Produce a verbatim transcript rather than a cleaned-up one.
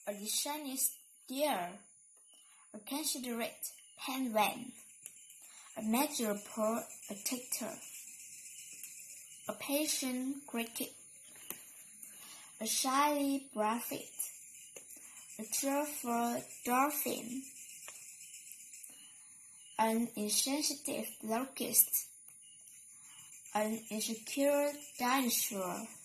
a dishonest deer, a considerate penguin, a natural protector, a patient cricket, a shyly prophet, a cheerful dolphin, an insensitive locust, an insecure dinosaur.